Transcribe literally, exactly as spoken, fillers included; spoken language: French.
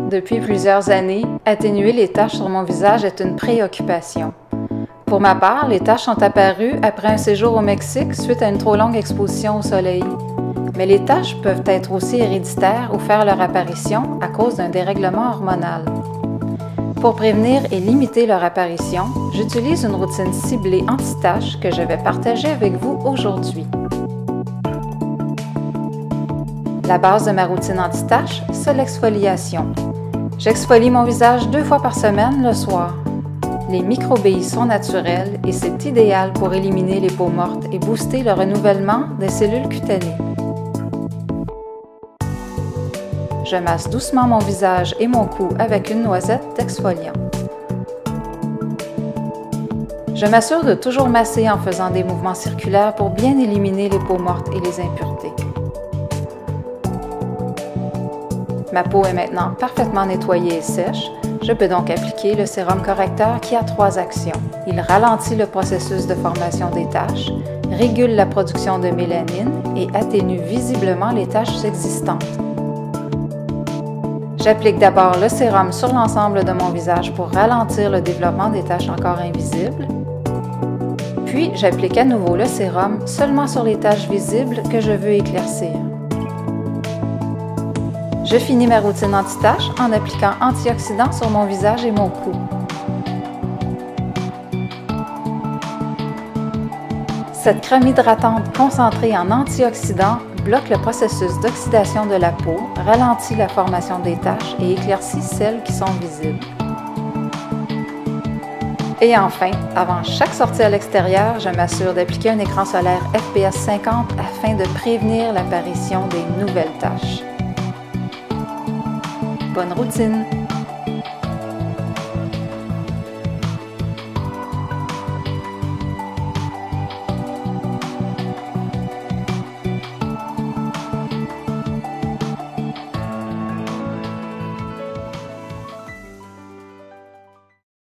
Depuis plusieurs années, atténuer les taches sur mon visage est une préoccupation. Pour ma part, les taches sont apparues après un séjour au Mexique suite à une trop longue exposition au soleil. Mais les taches peuvent être aussi héréditaires ou faire leur apparition à cause d'un dérèglement hormonal. Pour prévenir et limiter leur apparition, j'utilise une routine ciblée anti-taches que je vais partager avec vous aujourd'hui. La base de ma routine anti-taches, c'est l'exfoliation. J'exfolie mon visage deux fois par semaine le soir. Les microbilles sont naturelles et c'est idéal pour éliminer les peaux mortes et booster le renouvellement des cellules cutanées. Je masse doucement mon visage et mon cou avec une noisette d'exfoliant. Je m'assure de toujours masser en faisant des mouvements circulaires pour bien éliminer les peaux mortes et les impuretés. Ma peau est maintenant parfaitement nettoyée et sèche. Je peux donc appliquer le sérum correcteur qui a trois actions. Il ralentit le processus de formation des taches, régule la production de mélanine et atténue visiblement les taches existantes. J'applique d'abord le sérum sur l'ensemble de mon visage pour ralentir le développement des taches encore invisibles. Puis, j'applique à nouveau le sérum seulement sur les taches visibles que je veux éclaircir. Je finis ma routine anti-taches en appliquant antioxydants sur mon visage et mon cou. Cette crème hydratante concentrée en antioxydants bloque le processus d'oxydation de la peau, ralentit la formation des taches et éclaircit celles qui sont visibles. Et enfin, avant chaque sortie à l'extérieur, je m'assure d'appliquer un écran solaire F P S cinquante afin de prévenir l'apparition des nouvelles taches. Bonne routine!